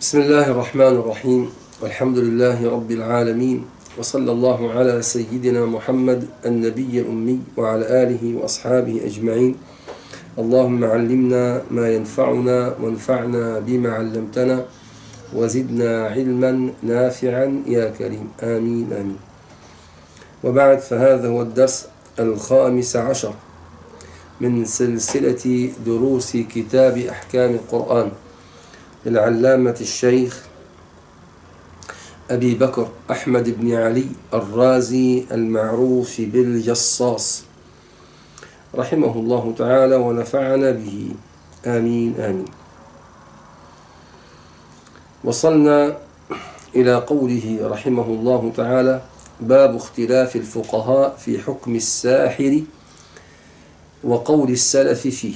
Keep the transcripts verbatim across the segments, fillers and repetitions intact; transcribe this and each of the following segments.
بسم الله الرحمن الرحيم، والحمد لله رب العالمين، وصلى الله على سيدنا محمد النبي الأمي وعلى آله وأصحابه أجمعين. اللهم علمنا ما ينفعنا وانفعنا بما علمتنا وزدنا علما نافعا يا كريم، آمين آمين. وبعد، فهذا هو الدرس الخامس عشر من سلسلة دروس كتاب أحكام القرآن للعلامة الشيخ أبي بكر أحمد بن علي الرازي المعروف بالجصاص رحمه الله تعالى ونفعنا به، آمين آمين. وصلنا إلى قوله رحمه الله تعالى: باب اختلاف الفقهاء في حكم الساحر وقول السلف فيه.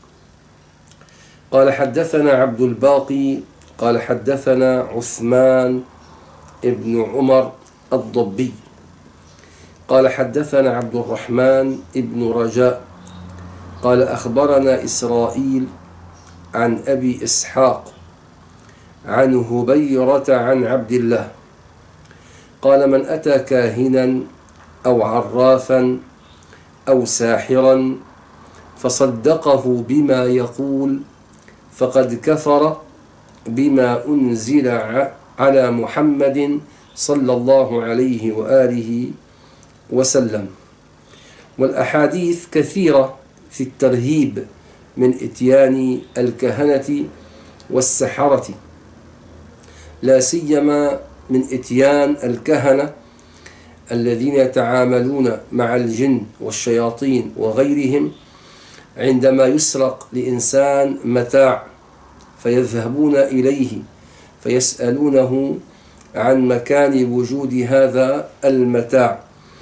قال: حدثنا عبد الباقي قال حدثنا عثمان ابن عمر الضبي قال حدثنا عبد الرحمن ابن رجاء قال أخبرنا إسرائيل عن أبي إسحاق عن هبيرة عن عبد الله قال: من أتى كاهنا أو عرافا أو ساحرا فصدقه بما يقول فقد كفر بما أنزل على محمد صلى الله عليه وآله وسلم. والأحاديث كثيرة في الترهيب من إتيان الكهنة والسحرة، لا سيما من إتيان الكهنة الذين يتعاملون مع الجن والشياطين وغيرهم عندما يسرق لإنسان متاع فيذهبون إليه فيسألونه عن مكان وجود هذا المتاع.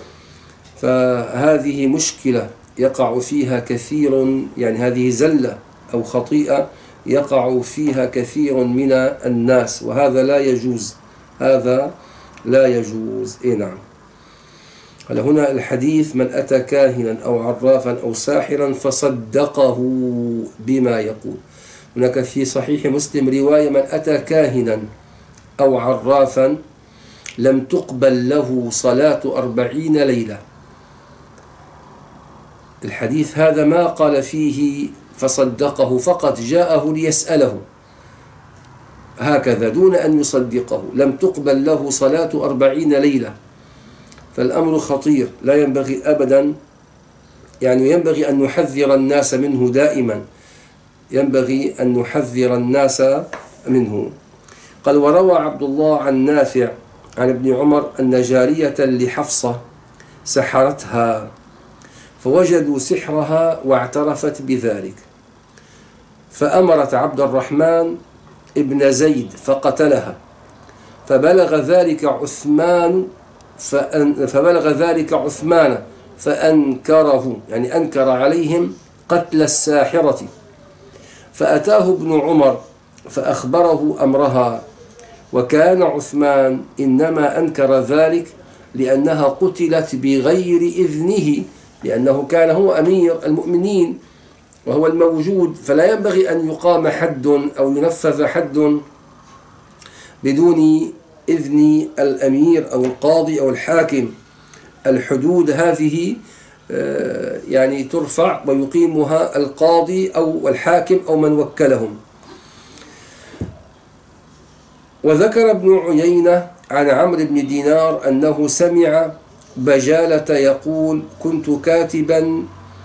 فهذه مشكلة يقع فيها كثير، يعني هذه زلة أو خطيئة يقع فيها كثير من الناس، وهذا لا يجوز، هذا لا يجوز. إيه نعم. قال هنا الحديث: من أتى كاهنا أو عرافا أو ساحرا فصدقه بما يقول. هناك في صحيح مسلم رواية: من أتى كاهنا أو عرافا لم تقبل له صلاة أربعين ليلة. الحديث هذا ما قال فيه فصدقه، فقط جاءه ليسأله هكذا دون أن يصدقه. لم تقبل له صلاة أربعين ليلة. فالأمر خطير، لا ينبغي أبدا، يعني ينبغي أن نحذر الناس منه دائما، ينبغي أن نحذر الناس منه. قال: وروى عبد الله عن نافع عن ابن عمر أن جارية لحفصة سحرتها فوجدوا سحرها واعترفت بذلك، فأمرت عبد الرحمن ابن زيد فقتلها، فبلغ ذلك عثمان فأن فبلغ ذلك عثمان فأنكره، يعني أنكر عليهم قتل الساحرة، فأتاه ابن عمر فأخبره أمرها، وكان عثمان إنما أنكر ذلك لأنها قتلت بغير إذنه، لأنه كان هو أمير المؤمنين وهو الموجود، فلا ينبغي أن يقام حد أو ينفذ حد بدون إذن الأمير أو القاضي أو الحاكم. الحدود هذه يعني ترفع ويقيمها القاضي أو الحاكم أو من وكلهم. وذكر ابن عيينة عن عمرو بن دينار أنه سمع بجالة يقول: كنت كاتبا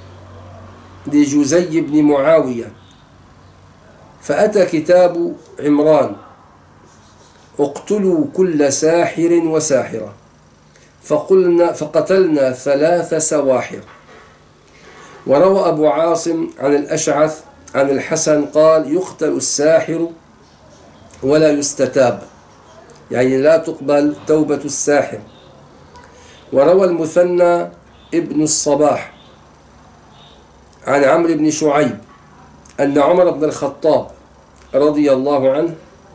لجزي بن معاوية فأتى كتاب عمران: اقتلوا كل ساحر وساحرة، فقلنا فقتلنا ثلاث سواحر. وروى أبو عاصم عن الأشعث عن الحسن قال: يقتل الساحر ولا يستتاب، يعني لا تقبل توبة الساحر. وروى المثنى ابن الصباح عن عمرو بن شعيب أن عمر بن الخطاب رضي الله عنه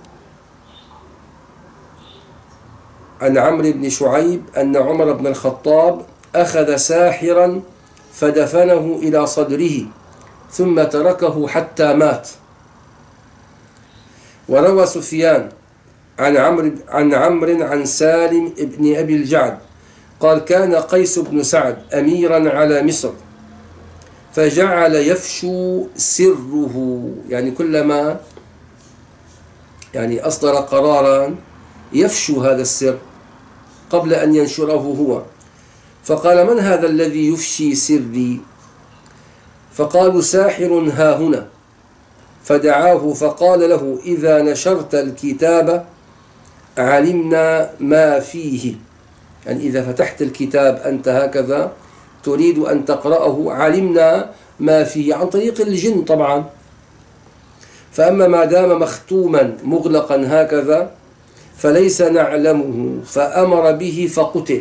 عن عمرو بن شعيب أن عمر بن الخطاب أخذ ساحرا فدفنه إلى صدره ثم تركه حتى مات. وروى سفيان عن عمرو عن عمرو عن سالم بن أبي الجعد قال كان قيس بن سعد أميرا على مصر فجعل يفشو سره، يعني كلما يعني أصدر قرارا يفشو هذا السر قبل أن ينشره هو. فقال من هذا الذي يفشي سري؟ فقالوا ساحر ها هنا. فدعاه فقال له إذا نشرت الكتاب علمنا ما فيه، يعني إذا فتحت الكتاب أنت هكذا تريد أن تقرأه علمنا ما فيه، عن طريق الجن طبعا. فأما ما دام مختوما مغلقا هكذا فليس نعلمه، فأمر به فقتل.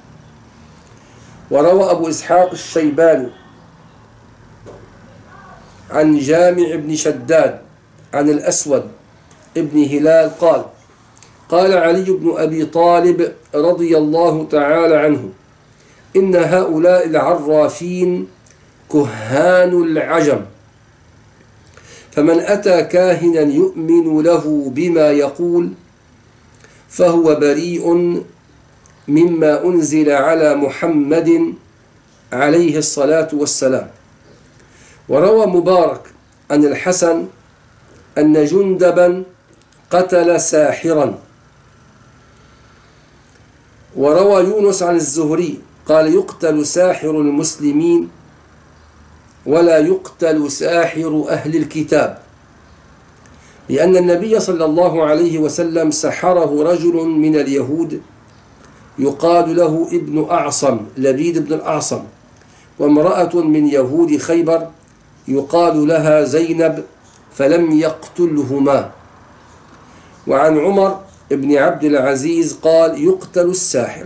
وروى أبو إسحاق الشيباني عن جامع بن شداد عن الأسود ابن هلال قال قال علي بن أبي طالب رضي الله تعالى عنه إن هؤلاء العرافين كهان العجم، فمن أتى كاهنا يؤمن له بما يقول فهو بريء مما أنزل على محمد عليه الصلاة والسلام. وروى مبارك عن الحسن أن جندبا قتل ساحرا. وروى يونس عن الزهري قال يقتل ساحر المسلمين ولا يقتل ساحر أهل الكتاب، لأن النبي صلى الله عليه وسلم سحره رجل من اليهود يقال له ابن أعصم، لبيد بن الأعصم، وامرأة من يهود خيبر يقال لها زينب، فلم يقتلهما. وعن عمر ابن عبد العزيز قال يقتل الساحر.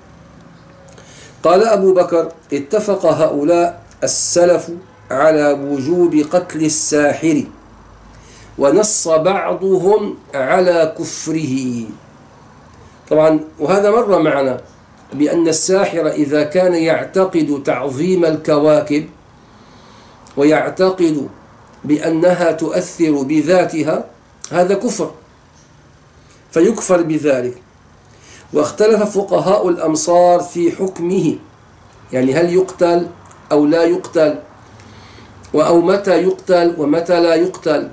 قال أبو بكر اتفق هؤلاء السلف على وجوب قتل الساحر، ونص بعضهم على كفره. طبعا وهذا مر معنا بأن الساحر إذا كان يعتقد تعظيم الكواكب ويعتقد بأنها تؤثر بذاتها هذا كفر فيكفر بذلك. واختلف فقهاء الأمصار في حكمه، يعني هل يقتل أو لا يقتل، أو متى يقتل ومتى لا يقتل.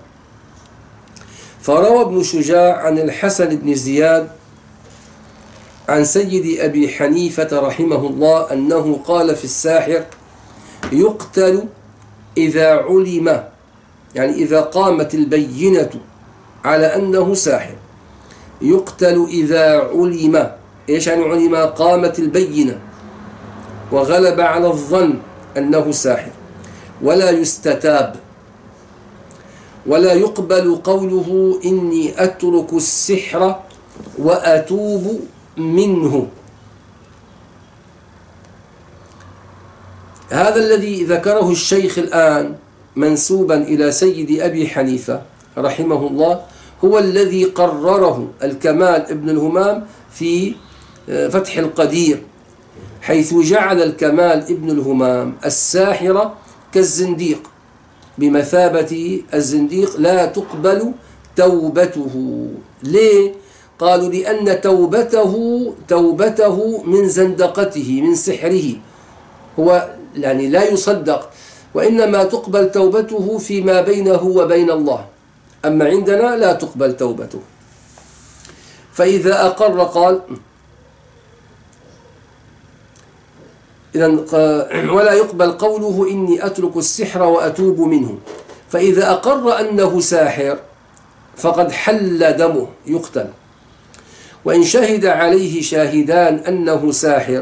فروى ابن شجاع عن الحسن بن زياد عن سيد أبي حنيفة رحمه الله أنه قال في الساحر يقتل إذا علم، يعني إذا قامت البينة على أنه ساحر. يقتل إذا علم، إيش يعني علم؟ قامت البينة وغلب على الظن أنه ساحر. ولا يستتاب، ولا يقبل قوله إني أترك السحر وأتوب منه. هذا الذي ذكره الشيخ الآن منسوبا إلى سيد أبي حنيفة رحمه الله هو الذي قرره الكمال ابن الهمام في فتح القدير، حيث جعل الكمال ابن الهمام الساحر كالزنديق، بمثابة الزنديق لا تقبل توبته. ليه؟ قالوا لأن توبته توبته من زندقته من سحره، هو يعني لا يصدق، وإنما تقبل توبته فيما بينه وبين الله، أما عندنا لا تقبل توبته. فإذا أقر قال إذن ولا يقبل قوله إني أترك السحر وأتوب منه. فإذا أقر أنه ساحر فقد حل دمه يقتل. وإن شهد عليه شاهدان أنه ساحر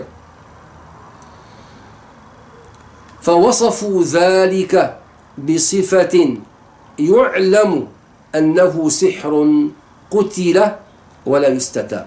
فوصفوا ذلك بصفة يعلم أنه سحر قتل ولا يستتاب.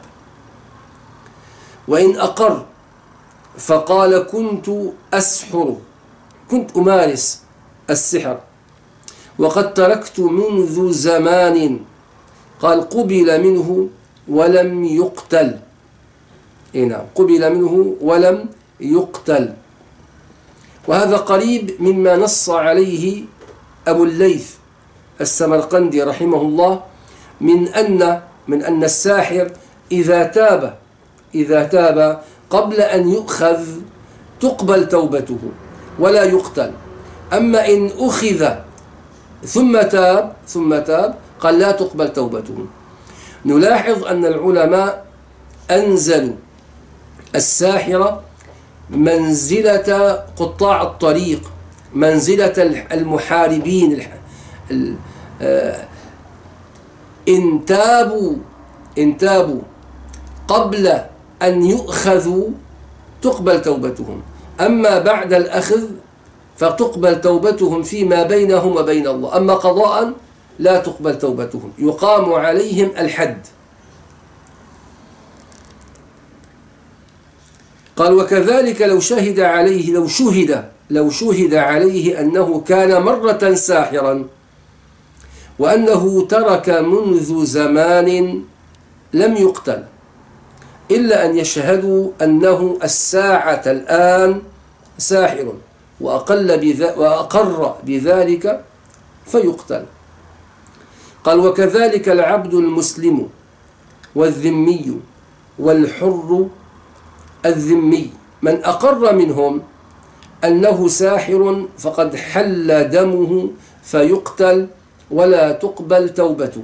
وإن أقر فقال كنت أسحر، كنت أمارس السحر وقد تركت منذ زمان، قال قبل منه ولم يقتل. نعم، قبل منه ولم يقتل. وهذا قريب مما نص عليه أبو الليث السمرقندي رحمه الله من أن من أن الساحر إذا تاب إذا تاب قبل أن يؤخذ تقبل توبته ولا يقتل. أما إن أخذ ثم تاب ثم تاب قال لا تقبل توبته. نلاحظ أن العلماء أنزلوا الساحر منزلة قطاع الطريق، منزلة المحاربين. إن تابوا إن تابوا قبل أن يؤخذوا تقبل توبتهم، أما بعد الأخذ فتقبل توبتهم فيما بينهم وبين الله، أما قضاء لا تقبل توبتهم، يقام عليهم الحد. قال وكذلك لو شهد عليه لو شهد لو شهد عليه أنه كان مرة ساحرا وأنه ترك منذ زمان لم يقتل، إلا أن يشهدوا أنه الساعة الآن ساحر وأقل بذ... وأقر بذلك فيقتل. قال وكذلك العبد المسلم والذمي والحر الذمي من أقر منهم أنه ساحر فقد حل دمه فيقتل ولا تقبل توبته.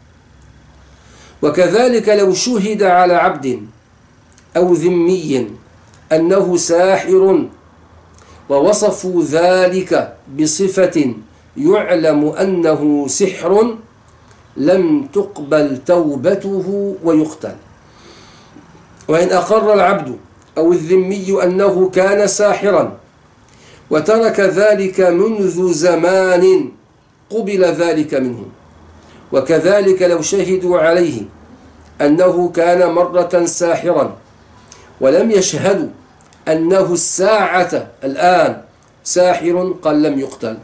وكذلك لو شهد على عبد أو ذمي أنه ساحر ووصفوا ذلك بصفة يعلم أنه سحر لم تقبل توبته ويقتل. وإن أقر العبد أو الذمي أنه كان ساحرا وترك ذلك منذ زمان قبل ذلك منه. وكذلك لو شهدوا عليه أنه كان مرة ساحرا ولم يشهدوا أنه الساعة الآن ساحر قال لم يقتل.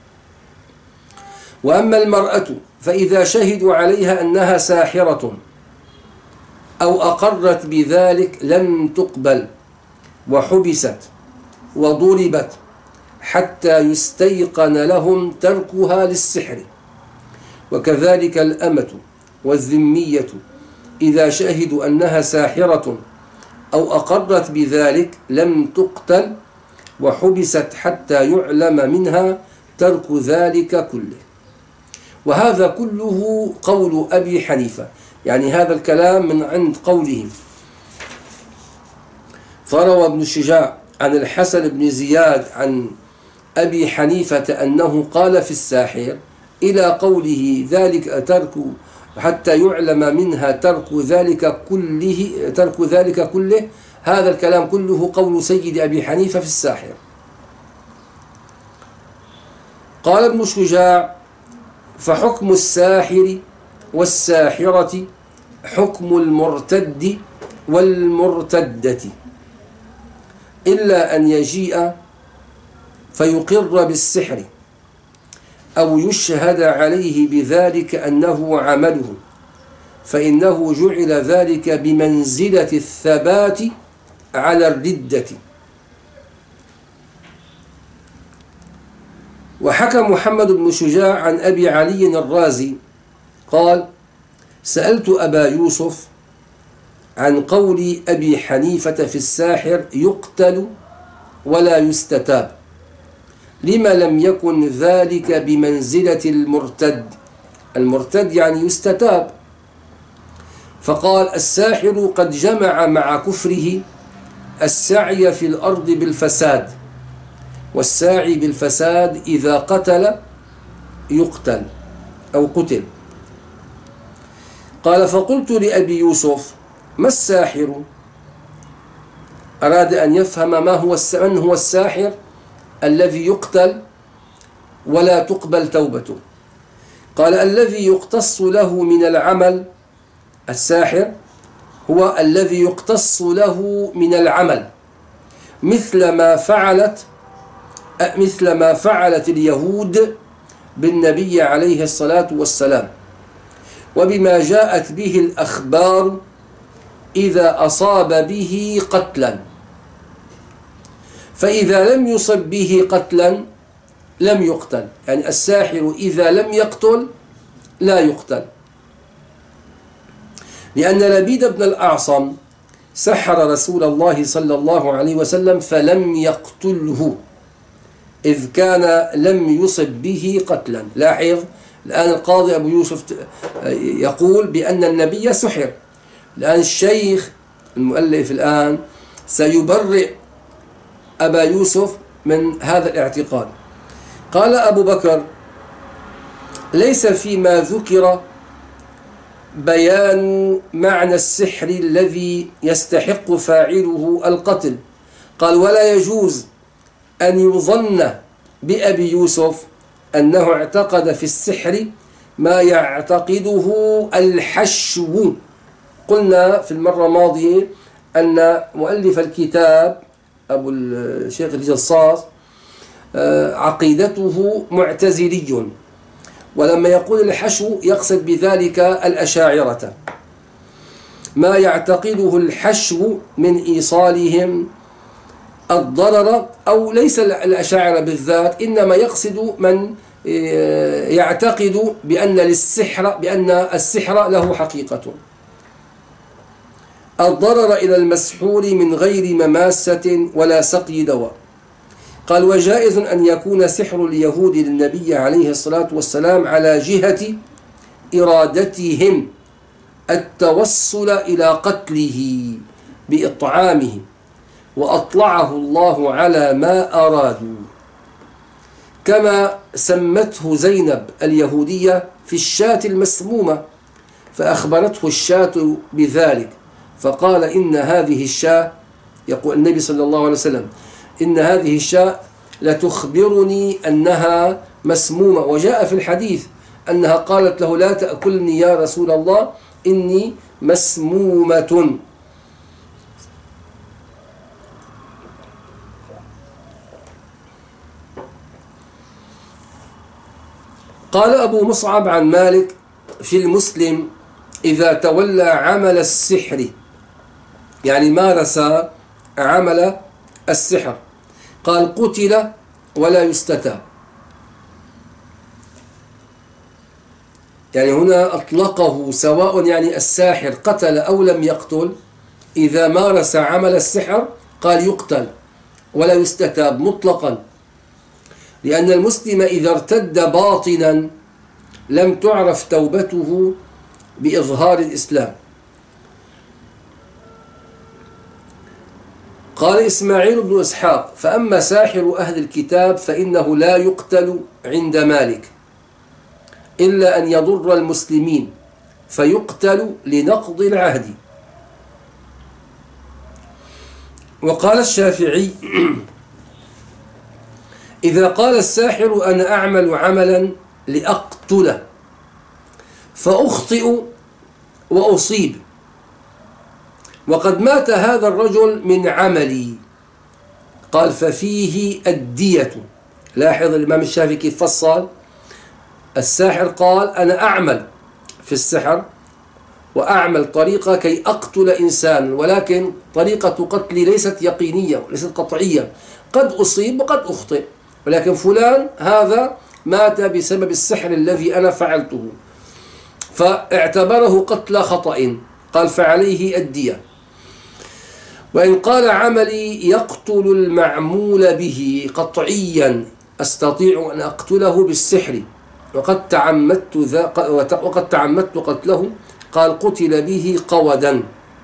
وأما المرأة فإذا شهدوا عليها أنها ساحرة أو أقرت بذلك لم تقبل وحبست وضربت حتى يستيقن لهم تركها للسحر. وكذلك الأمة والذمية إذا شهدوا أنها ساحرة أو أقرت بذلك لم تقتل وحبست حتى يعلم منها ترك ذلك كله. وهذا كله قول أبي حنيفة، يعني هذا الكلام من عند قوله. فروى ابن الشجاع عن الحسن بن زياد عن أبي حنيفة أنه قال في الساحر إلى قوله ذلك ترك حتى يعلم منها ترك ذلك كله ترك ذلك كله هذا الكلام كله قول سيد أبي حنيفة في الساحر. قال ابن الشجاع فحكم الساحر والساحرة حكم المرتد والمرتدة إلا أن يجيء فيقر بالسحر أو يشهد عليه بذلك أنه عمله، فإنه جعل ذلك بمنزلة الثبات على الردة. وحكى محمد بن شجاع عن أبي علي الرازي قال سألت أبا يوسف عن قول أبي حنيفة في الساحر يقتل ولا يستتاب لما لم يكن ذلك بمنزلة المرتد. المرتد يعني يستتاب. فقال الساحر قد جمع مع كفره السعي في الأرض بالفساد، والساعي بالفساد إذا قتل يقتل أو قتل. قال فقلت لأبي يوسف ما الساحر؟ أراد أن يفهم ما هو من هو الساحر الذي يقتل ولا تقبل توبته. قال الذي يقتص له من العمل، الساحر هو الذي يقتص له من العمل مثل ما فعلت مثل ما فعلت اليهود بالنبي عليه الصلاة والسلام وبما جاءت به الأخبار إذا أصاب به قتلا، فإذا لم يصب به قتلا لم يقتل. يعني الساحر إذا لم يقتل لا يقتل. لأن لبيد بن الأعصم سحر رسول الله صلى الله عليه وسلم فلم يقتله، إذ كان لم يصب به قتلا. لاحظ الآن القاضي أبو يوسف يقول بأن النبي سحر. الآن الشيخ المؤلف الآن سيبرئ أبا يوسف من هذا الاعتقاد. قال أبو بكر: ليس فيما ذكر بيان معنى السحر الذي يستحق فاعله القتل. قال: ولا يجوز أن يظن بأبي يوسف أنه اعتقد في السحر ما يعتقده الحشو. قلنا في المرة الماضية أن مؤلف الكتاب أبو الشيخ الجصاص عقيدته معتزلي، ولما يقول الحشو يقصد بذلك الأشاعرة، ما يعتقده الحشو من إيصالهم الضرر، أو ليس الأشاعرة بالذات، إنما يقصد من يعتقد بأن للسحر بأن السحر له حقيقة، الضرر إلى المسحور من غير مماسة ولا سقي دواء. قال: وجائز أن يكون سحر اليهود للنبي عليه الصلاة والسلام على جهة إرادتهم التوصل إلى قتله بإطعامه، وأطلعه الله على ما أرادوا، كما سمته زينب اليهودية في الشاة المسمومة، فأخبرته الشاة بذلك، فقال: إن هذه الشاة، يقول النبي صلى الله عليه وسلم، إن هذه الشاة لتخبرني أنها مسمومة. وجاء في الحديث أنها قالت له: لا تأكلني يا رسول الله، إني مسمومة. قال أبو مصعب عن مالك في المسلم: إذا تولى عمل السحر، يعني مارس عمل السحر، قال: قتل ولا يستتاب. يعني هنا أطلقه، سواء يعني الساحر قتل أو لم يقتل، إذا مارس عمل السحر قال يقتل ولا يستتاب مطلقا، لأن المسلم إذا ارتد باطنا لم تعرف توبته بإظهار الإسلام. قال إسماعيل بن إسحاق: فأما ساحر أهل الكتاب فإنه لا يقتل عند مالك إلا أن يضر المسلمين، فيقتل لنقض العهد. وقال الشافعي: إذا قال الساحر: أنا أعمل عملا لأقتله، فأخطئ وأصيب، وقد مات هذا الرجل من عملي، قال: ففيه الدية. لاحظ الإمام الشافعي كيف فصل. الساحر قال: أنا أعمل في السحر وأعمل طريقة كي أقتل إنسان، ولكن طريقة قتلي ليست يقينية وليست قطعية، قد أصيب وقد أخطئ، ولكن فلان هذا مات بسبب السحر الذي أنا فعلته، فاعتبره قتل خطأ، قال: فعليه الدية. وإن قال: عملي يقتل المعمول به قطعيا، أستطيع أن أقتله بالسحر، وقد تعمدت وقد تعمدت قتله، قال: قتل به قودا.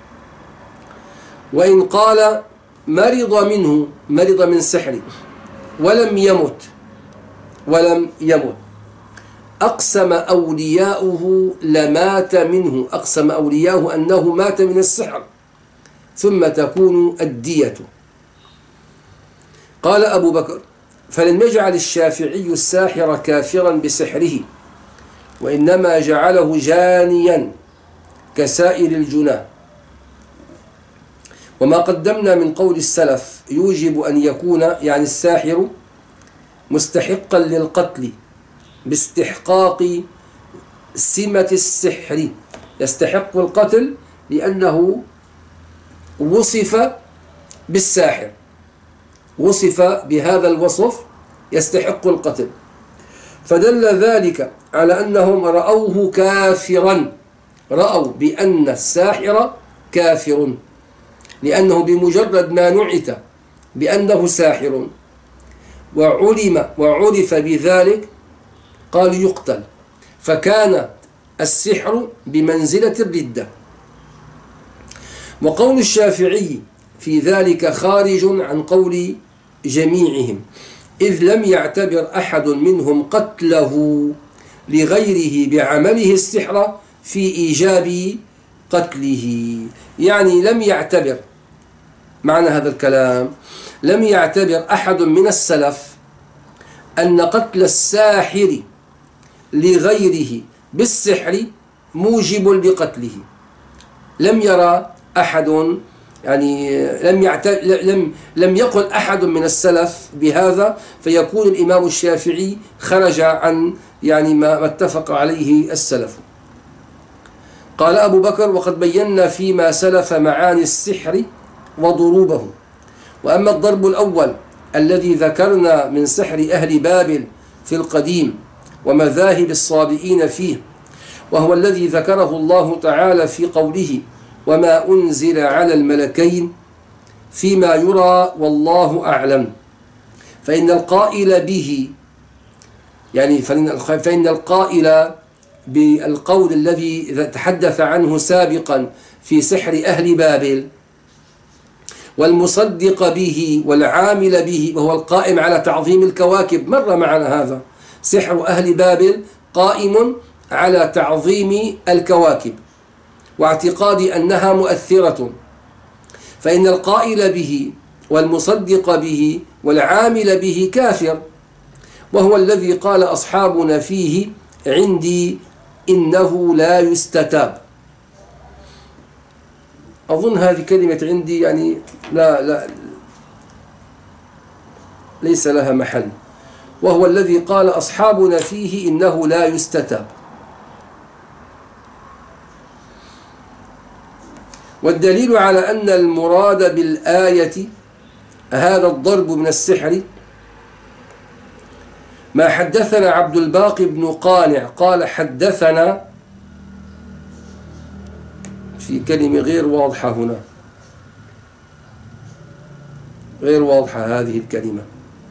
وإن قال: مرض منه، مرض من سحر ولم يمت ولم يمت أقسم أولياؤه لمات منه، أقسم أولياؤه أنه مات من السحر، ثم تكون الدية. قال أبو بكر: فلم يجعل الشافعي الساحر كافرا بسحره، وإنما جعله جانيا كسائر الجناه. وما قدمنا من قول السلف يوجب أن يكون يعني الساحر مستحقا للقتل باستحقاق سمة السحر، يستحق القتل لأنه وصف بالساحر، وصف بهذا الوصف يستحق القتل، فدل ذلك على أنهم رأوه كافرا رأوا بأن الساحر كافر، لأنه بمجرد ما نعت بأنه ساحر وعلم وعرف بذلك قالوا يقتل، فكان السحر بمنزلة الردة. وقول الشافعي في ذلك خارج عن قول جميعهم، إذ لم يعتبر أحد منهم قتله لغيره بعمله السحر في إيجاب قتله. يعني لم يعتبر، معنى هذا الكلام لم يعتبر أحد من السلف أن قتل الساحر لغيره بالسحر موجب لقتله. لم يرى أحد، يعني لم لم لم يقل أحد من السلف بهذا، فيكون الإمام الشافعي خرج عن يعني ما اتفق عليه السلف. قال أبو بكر: وقد بينا فيما سلف معاني السحر وضروبه. وأما الضرب الأول الذي ذكرنا من سحر أهل بابل في القديم ومذاهب الصابئين فيه، وهو الذي ذكره الله تعالى في قوله: وما أنزل على الملكين فيما يرى والله أعلم، فإن القائل به يعني فإن القائل بالقول الذي تحدث عنه سابقا في سحر أهل بابل والمصدق به والعامل به، وهو القائم على تعظيم الكواكب، مر معنا هذا. سحر أهل بابل قائم على تعظيم الكواكب واعتقاد أنها مؤثرة، فإن القائل به والمصدق به والعامل به كافر، وهو الذي قال أصحابنا فيه: عندي إنه لا يستتاب. أظن هذه كلمة عندي يعني لا لا ليس لها محل. وهو الذي قال أصحابنا فيه إنه لا يستتاب. والدليل على أن المراد بالآية هذا الضرب من السحر ما حدثنا عبد الباقي بن قانع قال: حدثنا، في كلمة غير واضحة هنا، غير واضحة هذه الكلمة.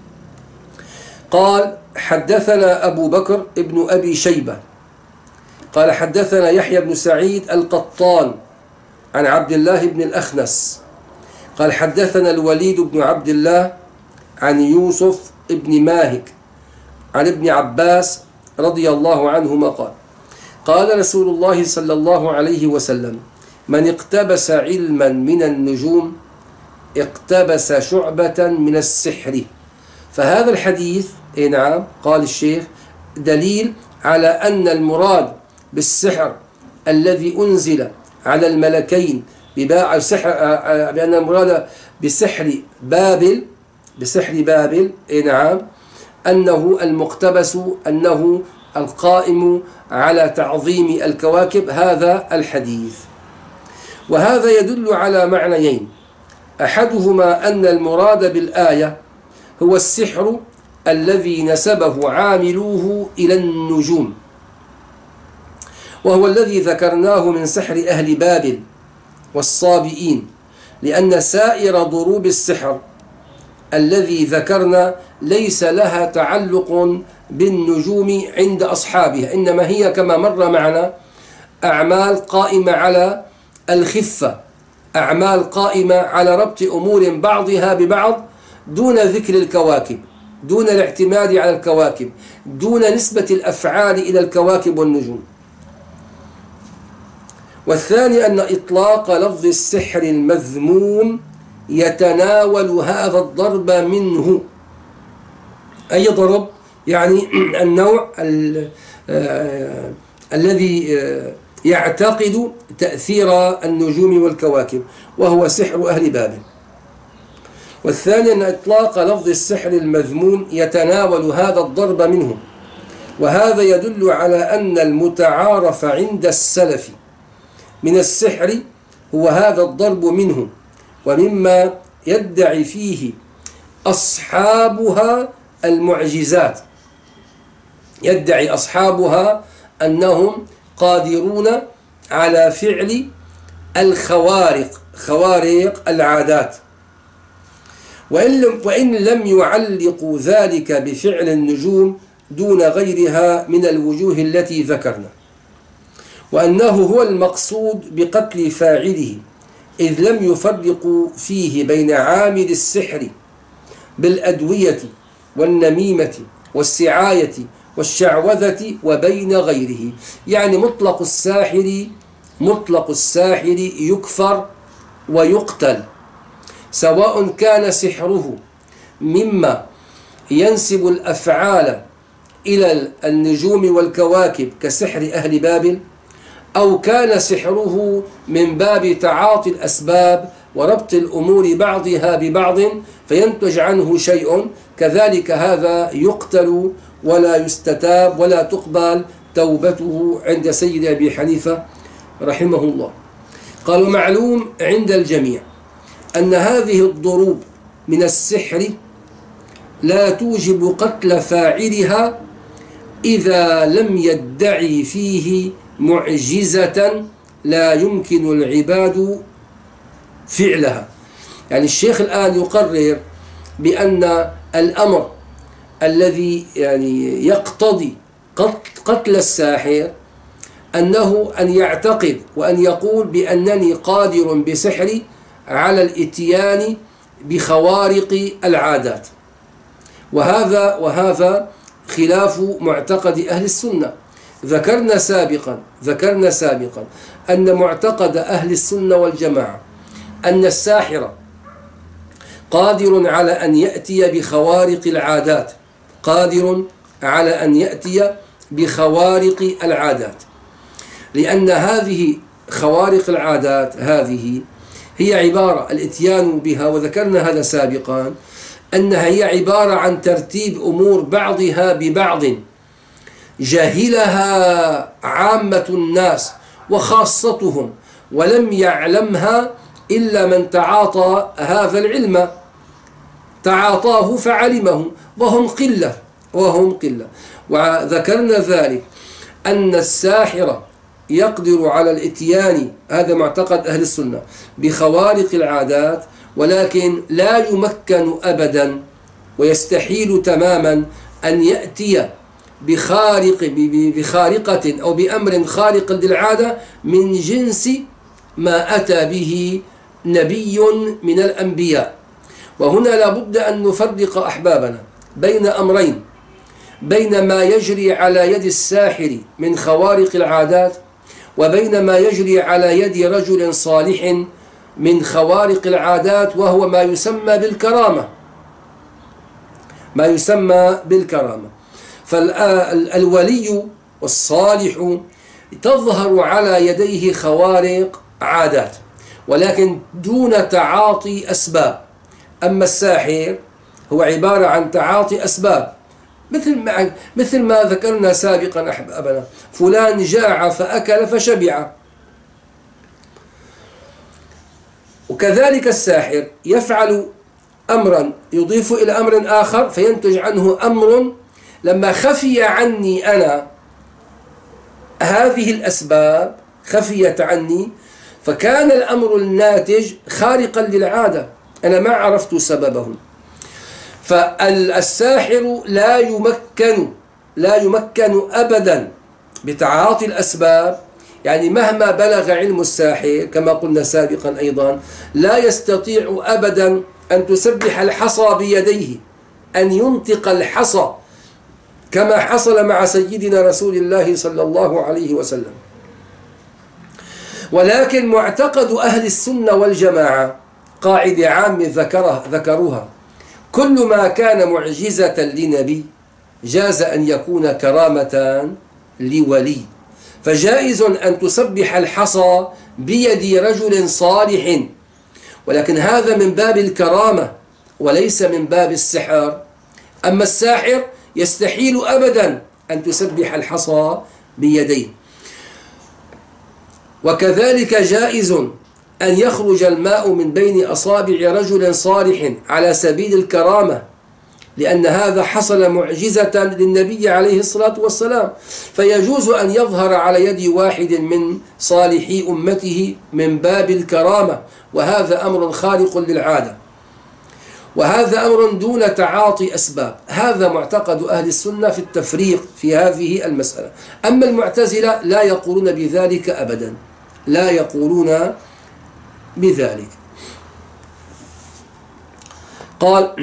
قال: حدثنا أبو بكر ابن أبي شيبة قال: حدثنا يحيى بن سعيد القطان عن عبد الله بن الأخنس قال: حدثنا الوليد بن عبد الله عن يوسف ابن ماهك عن ابن عباس رضي الله عنهما قال: قال رسول الله صلى الله عليه وسلم: من اقتبس علما من النجوم اقتبس شعبة من السحر. فهذا الحديث اي نعم قال الشيخ دليل على أن المراد بالسحر الذي أنزل على الملكين بباع السحر، بأن المراد بسحر بابل بسحر بابل اي نعم أنه المقتبس، أنه القائم على تعظيم الكواكب، هذا الحديث. وهذا يدل على معنيين: أحدهما أن المراد بالآية هو السحر الذي نسبه عاملوه إلى النجوم، وهو الذي ذكرناه من سحر أهل بابل والصابئين، لأن سائر ضروب السحر الذي ذكرنا ليس لها تعلق بالنجوم عند أصحابها، إنما هي كما مر معنا أعمال قائمة على الخفة، أعمال قائمة على ربط أمور بعضها ببعض دون ذكر الكواكب، دون الاعتماد على الكواكب، دون نسبة الأفعال إلى الكواكب والنجوم. والثاني أن إطلاق لفظ السحر المذموم يتناول هذا الضرب منه. أي ضرب؟ يعني النوع آه الذي آه يعتقد تأثير النجوم والكواكب، وهو سحر أهل بابل. والثاني أن إطلاق لفظ السحر المذموم يتناول هذا الضرب منه، وهذا يدل على أن المتعارف عند السلف من السحر هو هذا الضرب منه، ومما يدعي فيه أصحابها المعجزات، يدعي أصحابها أنهم قادرون على فعل الخوارق، خوارق العادات، وإن لم, وإن لم يعلقوا ذلك بفعل النجوم دون غيرها من الوجوه التي ذكرنا، وأنه هو المقصود بقتل فاعله، إذ لم يفرقوا فيه بين عامل السحر بالأدوية والنميمة والسعاية والشعوذة وبين غيره. يعني مطلق الساحر مطلق الساحر يكفر ويقتل، سواء كان سحره مما ينسب الأفعال إلى النجوم والكواكب كسحر أهل بابل، أو كان سحره من باب تعاطي الأسباب وربط الأمور بعضها ببعض فينتج عنه شيء، كذلك هذا يقتل ولا يستتاب ولا تقبل توبته عند سيد أبي حنيفة رحمه الله. قالوا معلوم عند الجميع أن هذه الضروب من السحر لا توجب قتل فاعلها إذا لم يدعي فيه معجزة لا يمكن العباد فعلها. يعني الشيخ الآن يقرر بأن الأمر الذي يعني يقتضي قتل الساحر أنه أن يعتقد وأن يقول بأنني قادر بسحري على الإتيان بخوارق العادات، وهذا وهذا خلاف معتقد أهل السنة. ذكرنا سابقا ذكرنا سابقا أن معتقد أهل السنة والجماعة أن الساحر قادر على أن يأتي بخوارق العادات، قادر على أن يأتي بخوارق العادات، لأن هذه خوارق العادات هذه هي عبارة الاتيان بها، وذكرنا هذا سابقا، أنها هي عبارة عن ترتيب أمور بعضها ببعض جاهلها عامة الناس وخاصتهم، ولم يعلمها إلا من تعاطى هذا العلم، تعاطاه فعلمه، وهم قلة وهم قلة وذكرنا ذلك أن الساحر يقدر على الاتيان، هذا معتقد أهل السنة، بخوارق العادات، ولكن لا يمكن أبدا ويستحيل تماما أن يأتي بخارق بخارقة أو بأمر خارق للعادة من جنس ما أتى به نبي من الأنبياء. وهنا لا بد أن نفرق أحبابنا بين أمرين، بين ما يجري على يد الساحر من خوارق العادات، وبين ما يجري على يد رجل صالح من خوارق العادات، وهو ما يسمى بالكرامة، ما يسمى بالكرامة. فالولي والصالح تظهر على يديه خوارق عادات ولكن دون تعاطي أسباب، أما الساحر هو عبارة عن تعاطي أسباب، مثل ما مثل ما ذكرنا سابقا أحبابنا، فلان جاع فأكل فشبع. وكذلك الساحر يفعل أمرا يضيف إلى أمر آخر فينتج عنه أمر، لما خفي عني أنا هذه الأسباب خفيت عني فكان الأمر الناتج خارقا للعادة، أنا ما عرفت سببه. فالساحر لا يمكن لا يمكن أبدا بتعاطي الأسباب، يعني مهما بلغ علم الساحر كما قلنا سابقا أيضا لا يستطيع أبدا أن تسبح الحصى بيديه، أن ينطق الحصى كما حصل مع سيدنا رسول الله صلى الله عليه وسلم. ولكن معتقد أهل السنة والجماعة قاعدة عامة ذكرها ذكروها، كل ما كان معجزة لنبي جاز أن يكون كرامة لولي، فجائز أن تسبح الحصى بيد رجل صالح، ولكن هذا من باب الكرامة وليس من باب السحر. أما الساحر يستحيل أبدا أن تسبح الحصى بيديه. وكذلك جائز أن يخرج الماء من بين أصابع رجل صالح على سبيل الكرامة، لأن هذا حصل معجزة للنبي عليه الصلاة والسلام، فيجوز أن يظهر على يد واحد من صالحي أمته من باب الكرامة، وهذا أمر خارق للعادة، وهذا أمر دون تعاطي أسباب. هذا معتقد أهل السنة في التفريق في هذه المسألة. أما المعتزلة لا يقولون بذلك أبدا، لا يقولون بذلك. قال: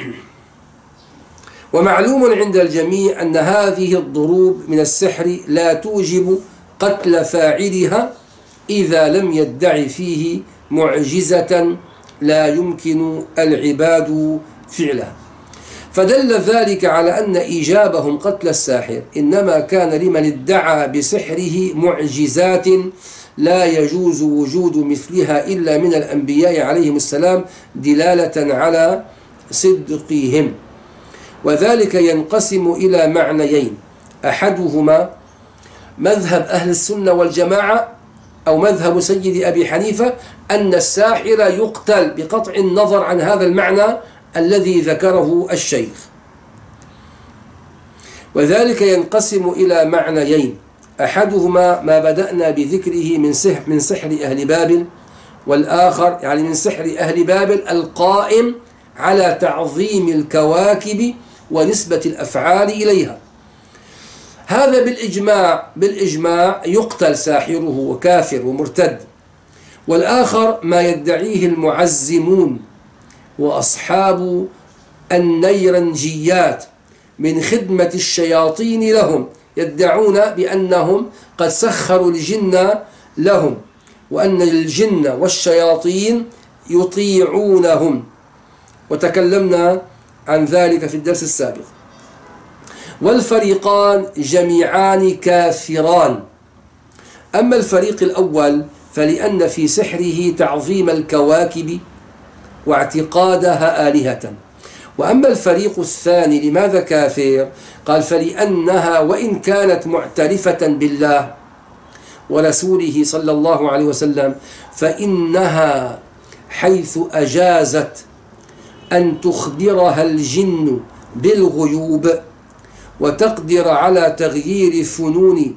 ومعلوم عند الجميع أن هذه الضروب من السحر لا توجب قتل فاعلها إذا لم يدع فيه معجزة لا يمكن العباد فعلها. فدل ذلك على أن إيجابهم قتل الساحر إنما كان لمن ادعى بسحره معجزات لا يجوز وجود مثلها إلا من الأنبياء عليهم السلام دلالة على صدقهم. وذلك ينقسم إلى معنيين: أحدهما مذهب أهل السنة والجماعة أو مذهب سيد أبي حنيفة أن الساحر يقتل بقطع النظر عن هذا المعنى الذي ذكره الشيخ. وذلك ينقسم إلى معنيين: أحدهما ما بدأنا بذكره من سحر, من سحر أهل بابل، والآخر يعني من سحر أهل بابل القائم على تعظيم الكواكب ونسبة الأفعال إليها. هذا بالإجماع بالإجماع يقتل ساحره وكافر ومرتد. والآخر ما يدعيه المعزمون وأصحاب النيرنجيات من خدمة الشياطين لهم، يدعون بأنهم قد سخروا الجن لهم، وأن الجن والشياطين يطيعونهم، وتكلمنا عن ذلك في الدرس السابق. والفريقان جميعان كافران. أما الفريق الأول فلأن في سحره تعظيم الكواكب واعتقادها آلهة. وأما الفريق الثاني لماذا كافر؟ قال: فلأنها وإن كانت معترفة بالله ورسوله صلى الله عليه وسلم فإنها حيث أجازت أن تخبرها الجن بالغيوب وتقدر على تغيير فنون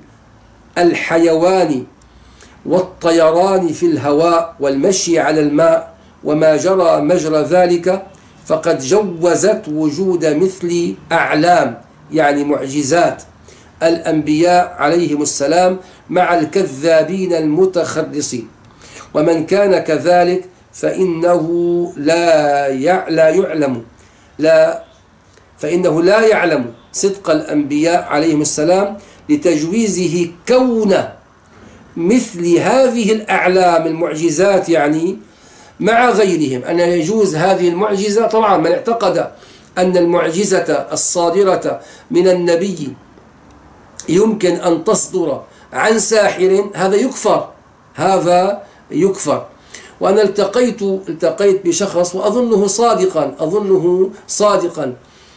الحيوان والطيران في الهواء والمشي على الماء وما جرى مجرى ذلك، فقد جوزت وجود مثل أعلام يعني معجزات الأنبياء عليهم السلام مع الكذابين المتخرصين. ومن كان كذلك فإنه لا لا يعلم لا فإنه لا يعلم صدق الأنبياء عليهم السلام لتجويزه كون مثل هذه الأعلام المعجزات يعني مع غيرهم، أن يجوز هذه المعجزة. طبعا من اعتقد أن المعجزة الصادرة من النبي يمكن أن تصدر عن ساحر هذا يكفر، هذا يكفر. وأنا التقيت التقيت بشخص وأظنه صادقا أظنه صادقا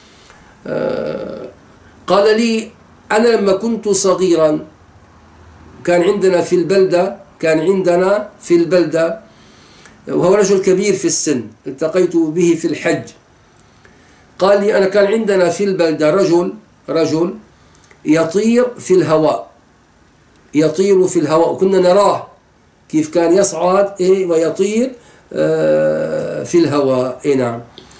آه قال لي: أنا لما كنت صغيرا كان عندنا في البلدة كان عندنا في البلدة وهو رجل كبير في السن، التقيت به في الحج. قال لي: أنا كان عندنا في البلدة رجل رجل يطير في الهواء يطير في الهواء وكنا نراه كيف كان يصعد إيه ويطير آه في الهواء. إيه نعم.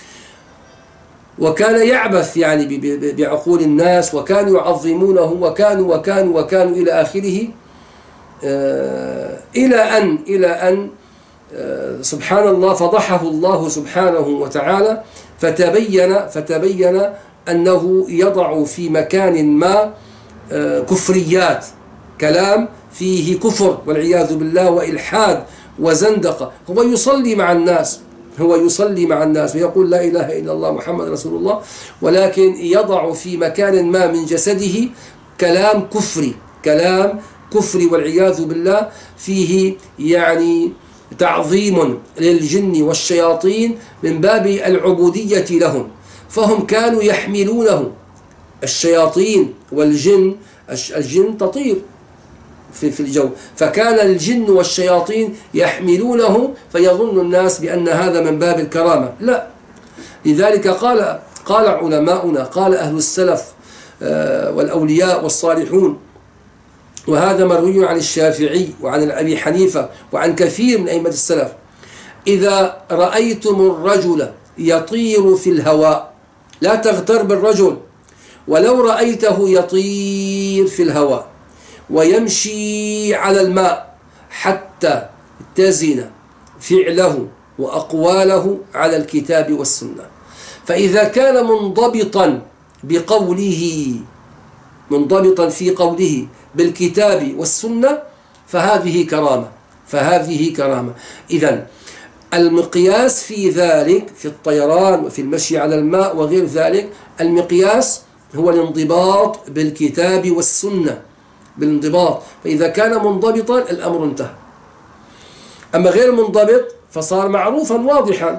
وكان يعبث يعني بعقول الناس وكانوا يعظمونه وكانوا وكانوا وكانوا إلى آخره، آه إلى أن إلى أن آه سبحان الله فضحه الله سبحانه وتعالى، فتبين فتبين أنه يضع في مكان ما آه كفريات، كلام فيه كفر والعياذ بالله وإلحاد وزندقة. هو يصلي مع الناس هو يصلي مع الناس ويقول لا إله إلا الله محمد رسول الله، ولكن يضع في مكان ما من جسده كلام كفري كلام كفري والعياذ بالله، فيه يعني تعظيم للجن والشياطين من باب العبودية لهم. فهم كانوا يحملونه، الشياطين والجن الجن تطير في في الجو، فكان الجن والشياطين يحملونه فيظن الناس بأن هذا من باب الكرامة. لا، لذلك قال قال علماؤنا، قال أهل السلف والأولياء والصالحون، وهذا مروي عن الشافعي وعن أبي حنيفة وعن كثير من أئمة السلف: إذا رأيتم الرجل يطير في الهواء لا تغتر بالرجل، ولو رأيته يطير في الهواء ويمشي على الماء حتى تزن فعله وأقواله على الكتاب والسنة. فإذا كان منضبطا بقوله، منضبطا في قوله بالكتاب والسنة، فهذه كرامة، فهذه كرامة. إذن المقياس في ذلك، في الطيران وفي المشي على الماء وغير ذلك، المقياس هو الانضباط بالكتاب والسنة، بالانضباط. فإذا كان منضبطا الأمر انتهى. أما غير منضبط فصار معروفا واضحا.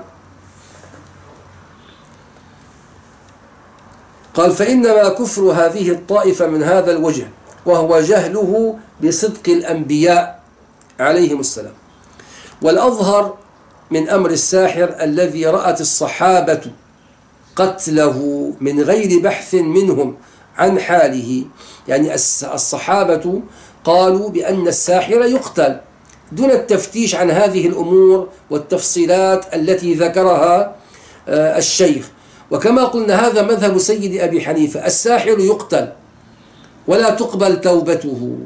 قال: فإنما كفر هذه الطائفة من هذا الوجه، وهو جهله بصدق الأنبياء عليهم السلام. والأظهر من أمر الساحر الذي رأت الصحابة قتله من غير بحث منهم عن حاله، يعني الصحابة قالوا بأن الساحر يقتل دون التفتيش عن هذه الأمور والتفصيلات التي ذكرها الشيخ. وكما قلنا هذا مذهب سيد أبي حنيفة: الساحر يقتل ولا تقبل توبته.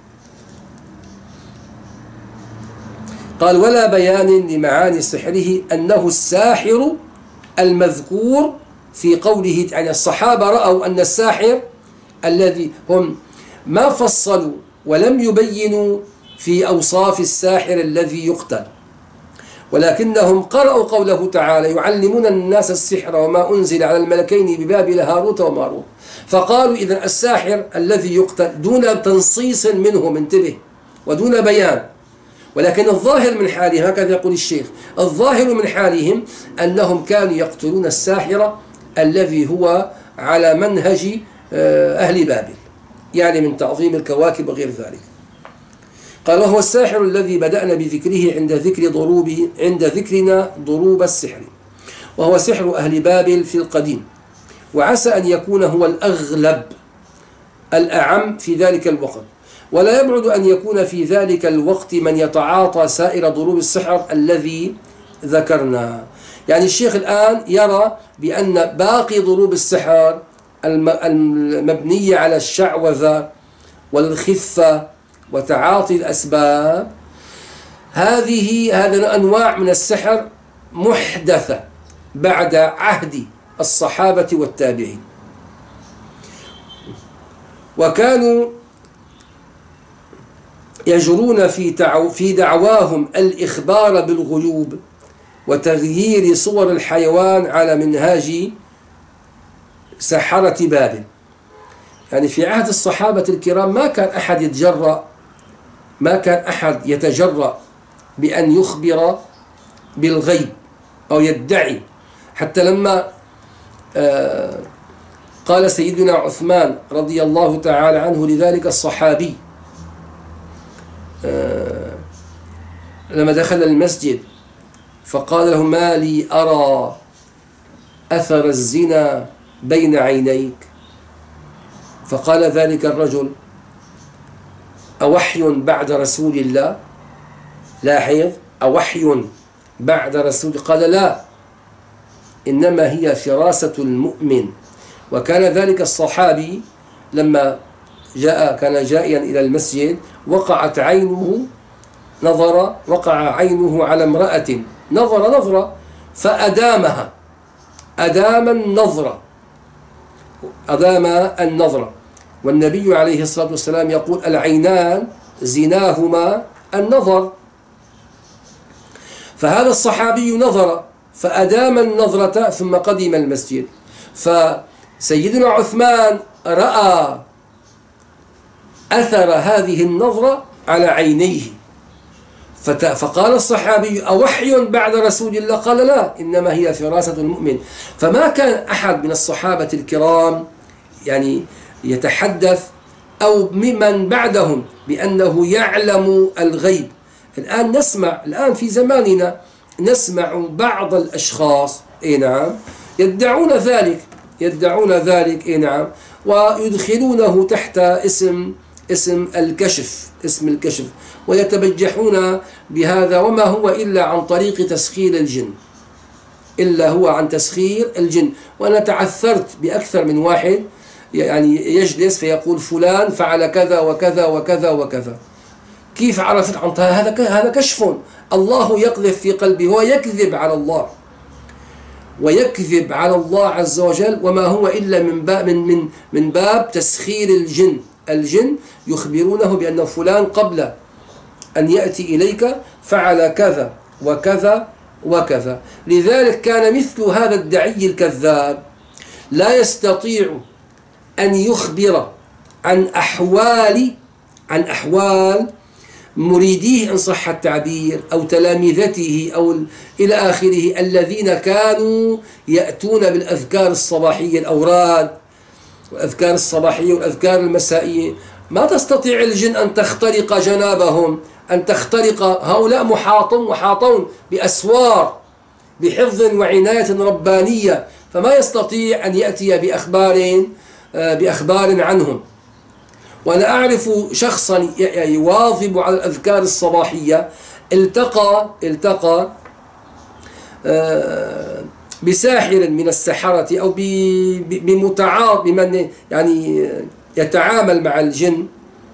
قال: ولا بيان لمعاني سحره أنه الساحر المذكور في قوله، يعني الصحابة رأوا أن الساحر الذي هم ما فصلوا ولم يبينوا في أوصاف الساحر الذي يقتل، ولكنهم قرأوا قوله تعالى: يعلمون الناس السحر وما أنزل على الملكين ببابل هاروت وماروت، فقالوا إذن الساحر الذي يقتل دون تنصيص منهم، انتبه، ودون بيان. ولكن الظاهر من حالهم، هكذا يقول الشيخ، الظاهر من حالهم أنهم كانوا يقتلون الساحر الذي هو على منهج أهل بابل، يعني من تعظيم الكواكب وغير ذلك. قال: وهو الساحر الذي بدأنا بذكره عند ذكر ضروب عند ذكرنا ضروب السحر، وهو سحر أهل بابل في القديم، وعسى أن يكون هو الأغلب الأعم في ذلك الوقت، ولا يبعد أن يكون في ذلك الوقت من يتعاطى سائر ضروب السحر الذي ذكرنا. يعني الشيخ الآن يرى بأن باقي ضروب السحر المبنية على الشعوذة والخفة وتعاطي الأسباب، هذه هذه أنواع من السحر محدثة بعد عهد الصحابة والتابعين، وكانوا يجرون في في دعواهم الإخبار بالغيوب وتغيير صور الحيوان على منهاج سحرة بابل. يعني في عهد الصحابة الكرام ما كان أحد يتجرأ ما كان أحد يتجرأ بأن يخبر بالغيب أو يدعي. حتى لما قال سيدنا عثمان رضي الله تعالى عنه لذلك الصحابي لما دخل المسجد فقال له: ما لي أرى أثر الزنا بين عينيك؟ فقال ذلك الرجل: أوحي بعد رسول الله؟ لاحظ، أوحي بعد رسول؟ قال: لا، إنما هي فراسة المؤمن. وكان ذلك الصحابي لما جاء كان جائيا إلى المسجد وقعت عينه نظر وقع عينه على امرأة، نظر نظرة فأدامها، أدام النظرة أدام النظرة والنبي عليه الصلاة والسلام يقول: العينان زناهما النظر. فهذا الصحابي نظر فأدام النظرة ثم قدم المسجد، فسيدنا عثمان رأى أثر هذه النظرة على عينيه، فقال الصحابي: أوحي بعد رسول الله؟ قال: لا، إنما هي فراسة المؤمن. فما كان أحد من الصحابة الكرام يعني يتحدث أو ممن بعدهم بأنه يعلم الغيب. الآن نسمع الآن في زماننا نسمع بعض الأشخاص، إيه نعم، يدعون ذلك، يدعون ذلك، إيه نعم، ويدخلونه تحت اسم اسم الكشف، اسم الكشف، ويتبجحون بهذا، وما هو إلا عن طريق تسخير الجن، إلا هو عن تسخير الجن. وأنا تعثرت بأكثر من واحد يعني يجلس فيقول فلان فعل كذا وكذا وكذا وكذا. كيف عرفت عن هذا؟ هذا كشف، الله يقذف في قلبه، هو يكذب على الله، ويكذب على الله عز وجل، وما هو إلا من باب من من من باب تسخير الجن. الجن يخبرونه بأن فلان قبل أن يأتي إليك فعل كذا وكذا وكذا. لذلك كان مثل هذا الداعي الكذاب لا يستطيع أن يخبر عن أحوال عن أحوال مريديه إن صح التعبير، أو تلامذته، أو إلى آخره، الذين كانوا يأتون بالأذكار الصباحية، الأوراد والأذكار الصباحية والأذكار المسائية. ما تستطيع الجن أن تخترق جنابهم، أن تخترق. هؤلاء محاطون محاطون بأسوار، بحفظ وعناية ربانية، فما يستطيع أن يأتي بأخبار بأخبار عنهم. وأنا أعرف شخصا يواظب على الأذكار الصباحية، التقى التقى بساحر من السحرة، أو بمتعاط بمن يعني يتعامل مع الجن،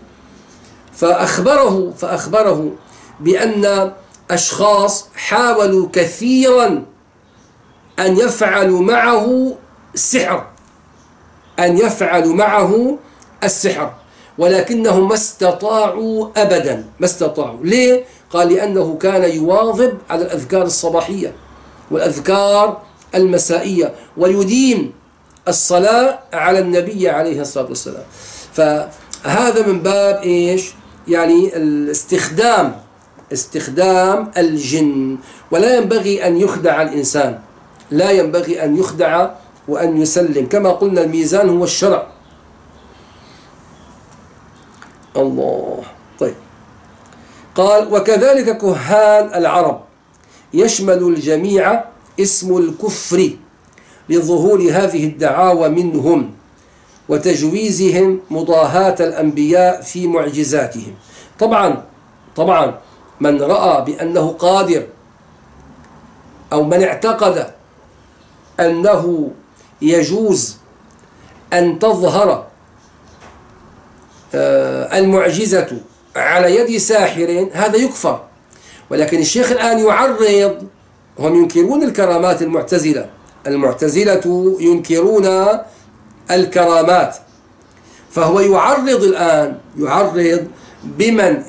فأخبره فأخبره بأن أشخاص حاولوا كثيرا أن يفعلوا معه السحر أن يفعلوا معه السحر ولكنهم ما استطاعوا أبدا، ما استطاعوا. ليه؟ قال لأنه كان يواظب على الأذكار الصباحية والأذكار المسائية، ويديم الصلاة على النبي عليه الصلاة والسلام. فهذا من باب إيش؟ يعني الاستخدام استخدام الجن. ولا ينبغي أن يخدع الإنسان، لا ينبغي أن يخدع وأن يسلم. كما قلنا الميزان هو الشرع. الله. طيب، قال وكذلك كهان العرب يشمل الجميع اسم الكفر لظهور هذه الدعاوى منهم وتجويزهم مضاهاة الأنبياء في معجزاتهم. طبعا طبعا من رأى بأنه قادر، أو من اعتقد أنه يجوز أن تظهر المعجزة على يد ساحر، هذا يكفر. ولكن الشيخ الآن يعرض، هم ينكرون الكرامات، المعتزلة المعتزلة ينكرون الكرامات، فهو يعرض الآن يعرض بمن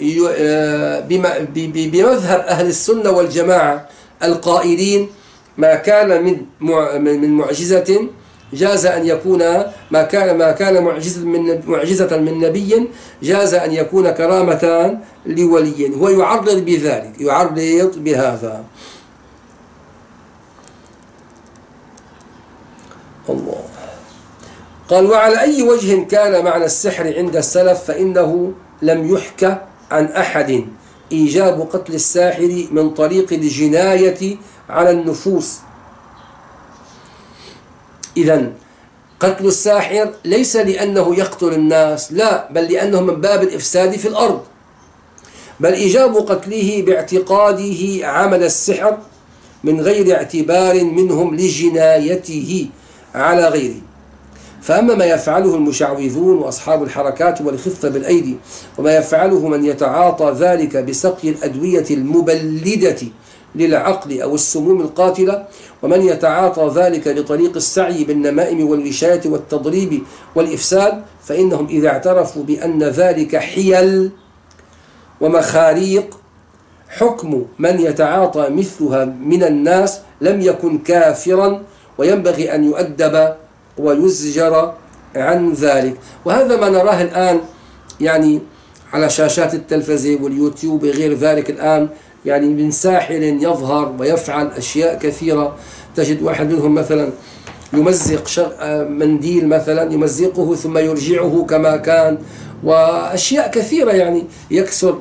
بمذهب أهل السنة والجماعة القائلين ما كان من من معجزة جاز أن يكون ما كان ما كان معجزة من معجزة من نبي جاز أن يكون كرامة لولي. هو يعرض بذلك، يعرض بهذا. الله. قال وعلى أي وجه كان معنى السحر عند السلف فإنه لم يحكى عن أحد إيجاب قتل الساحر من طريق الجناية على النفوس. إذن قتل الساحر ليس لأنه يقتل الناس، لا، بل لأنه من باب الإفساد في الأرض. بل إيجاب قتله باعتقاده عمل السحر من غير اعتبار منهم لجنايته على غيره. فأما ما يفعله المشعوذون وأصحاب الحركات والخفة بالأيدي، وما يفعله من يتعاطى ذلك بسقي الأدوية المبلدة للعقل أو السموم القاتلة، ومن يتعاطى ذلك لطريق السعي بالنمائم والوشاية والتضريب والإفساد، فإنهم إذا اعترفوا بأن ذلك حيل ومخاريق حكم من يتعاطى مثلها من الناس لم يكن كافرا، وينبغي أن يؤدب ويزجر عن ذلك. وهذا ما نراه الآن يعني على شاشات التلفزة واليوتيوب وغير ذلك الآن، يعني من ساحر يظهر ويفعل أشياء كثيرة. تجد واحد منهم مثلا يمزق منديل مثلا، يمزقه ثم يرجعه كما كان، وأشياء كثيرة، يعني يكسر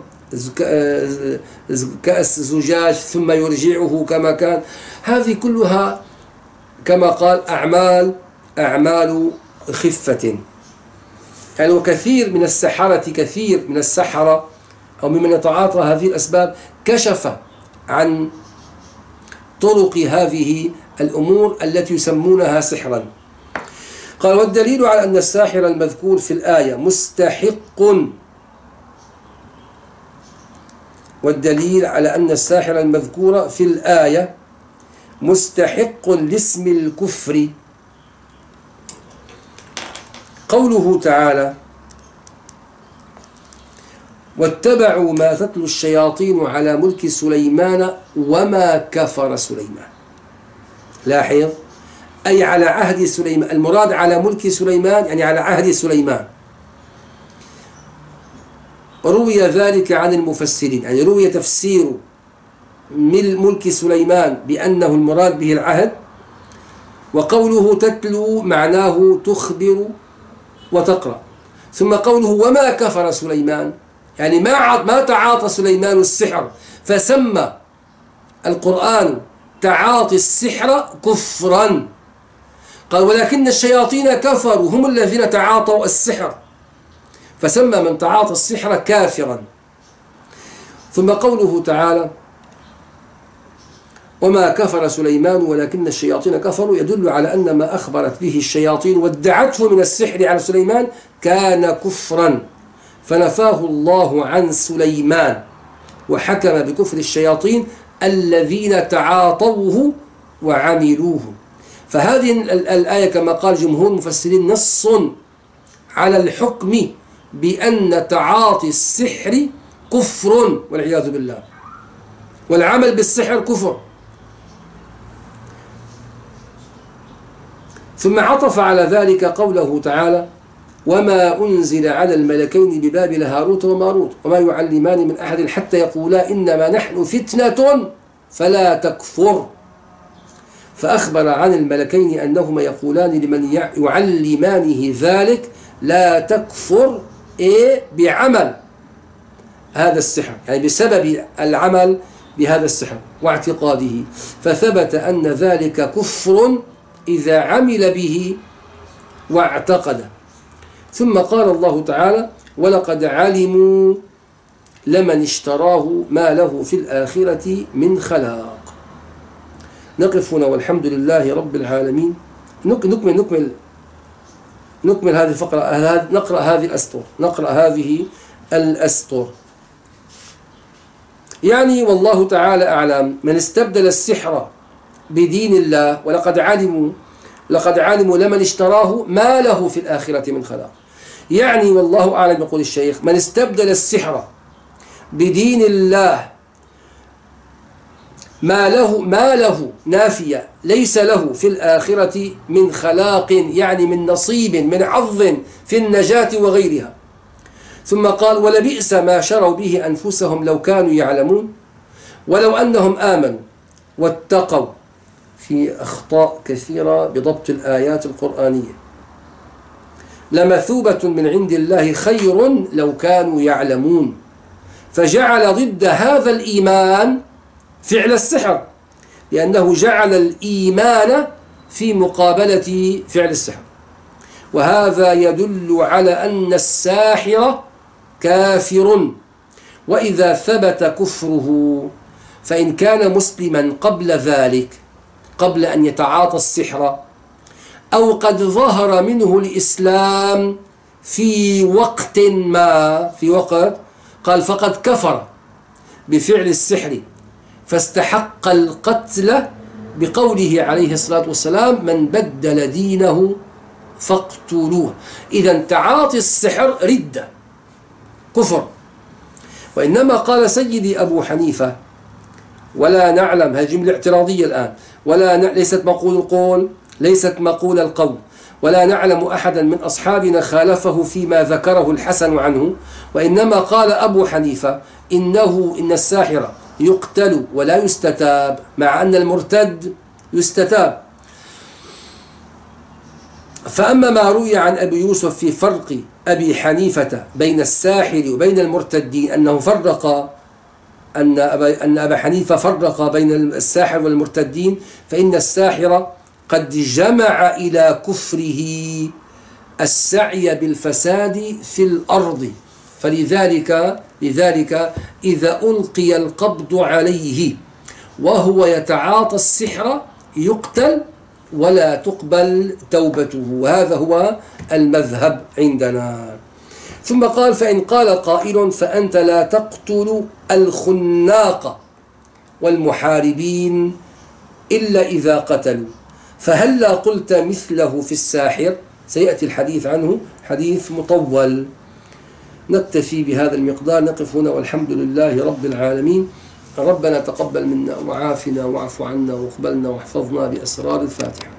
كأس زجاج ثم يرجعه كما كان. هذه كلها كما قال أعمال أعمال خفة. يعني وكثير من السحرة كثير من السحرة أو ممن يتعاطى هذه الأسباب كشف عن طرق هذه الأمور التي يسمونها سحرا. قال والدليل على أن الساحر المذكور في الآية مستحق والدليل على أن الساحر المذكور في الآية مستحق لاسم الكفر قوله تعالى واتبعوا ما تتلو الشياطين على ملك سليمان وما كفر سليمان. لاحظ أي على عهد سليمان، المراد على ملك سليمان يعني على عهد سليمان. روي ذلك عن المفسرين، يعني روي تفسير من ملك سليمان بأنه المراد به العهد، وقوله تتلو معناه تخبر وتقرأ، ثم قوله وما كفر سليمان يعني ما ما تعاطى سليمان السحر، فسمى القرآن تعاطي السحر كفرا. قال ولكن الشياطين كفروا هم الذين تعاطوا السحر، فسمى من تعاطى السحر كافرا. ثم قوله تعالى وما كفر سليمان ولكن الشياطين كفروا يدل على أن ما أخبرت به الشياطين وادعته من السحر على سليمان كان كفرا، فنفاه الله عن سليمان وحكم بكفر الشياطين الذين تعاطوه وعملوه. فهذه الآية كما قال جمهور المفسرين نص على الحكم بأن تعاطي السحر كفر والعياذ بالله، والعمل بالسحر كفر. ثم عطف على ذلك قوله تعالى وما أنزل على الملكين ببابل هاروت وماروت وما يعلمان من أحد حتى يقولا إنما نحن فتنة فلا تكفر. فأخبر عن الملكين أنهما يقولان لمن يعلمانه ذلك لا تكفر إيه بعمل هذا السحر، يعني بسبب العمل بهذا السحر واعتقاده، فثبت أن ذلك كفر إذا عمل به واعتقد. ثم قال الله تعالى ولقد علموا لمن اشتراه ما له في الآخرة من خلاق. نقف هنا والحمد لله رب العالمين. نكمل نكمل نكمل هذه الفقرة، نقرأ هذه الأسطر نقرأ هذه الأسطر يعني والله تعالى أعلم من استبدل السحر بدين الله ولقد علموا لقد علموا لمن اشتراه ما له في الآخرة من خلاق. يعني والله أعلم يقول الشيخ من استبدل السحر بدين الله ما له ما له نافية ليس له في الآخرة من خلاق، يعني من نصيب من حظ في النجاة وغيرها. ثم قال ولبئس ما شروا به أنفسهم لو كانوا يعلمون ولو أنهم آمنوا واتقوا. في أخطاء كثيرة بضبط الآيات القرآنية. لمثوبة من عند الله خير لو كانوا يعلمون، فجعل ضد هذا الإيمان فعل السحر، لأنه جعل الإيمان في مقابلة فعل السحر، وهذا يدل على أن الساحر كافر. وإذا ثبت كفره فإن كان مسلما قبل ذلك قبل أن يتعاطى السحر أو قد ظهر منه الإسلام في وقت ما في وقت قال فقد كفر بفعل السحر فاستحق القتل بقوله عليه الصلاة والسلام من بدل دينه فاقتلوه. إذا تعاطي السحر ردة كفر. وإنما قال سيدي أبو حنيفة ولا نعلم، هذه جملة اعتراضية الآن، ولا ن... ليست مقول القول ليست مقول القول ولا نعلم أحدا من أصحابنا خالفه فيما ذكره الحسن عنه، وإنما قال أبو حنيفة إنه إن الساحر يقتل ولا يستتاب، مع أن المرتد يستتاب. فأما ما روي عن أبي يوسف في فرق أبي حنيفة بين الساحر وبين المرتدين أنه فرق أن أبا, أن أبا حنيفة فرق بين الساحر والمرتدين، فإن الساحر قد جمع إلى كفره السعي بالفساد في الأرض، فلذلك لذلك إذا ألقي القبض عليه وهو يتعاطى السحر يقتل ولا تقبل توبته، هذا هو المذهب عندنا. ثم قال: فإن قال قائل: فأنت لا تقتل الخناق والمحاربين إلا إذا قتلوا، فهلا قلت مثله في الساحر؟ سيأتي الحديث عنه، حديث مطول. نكتفي بهذا المقدار، نقف هنا، والحمد لله رب العالمين. ربنا تقبل منا وعافنا واعف عنا واقبلنا واحفظنا بأسرار الفاتحة.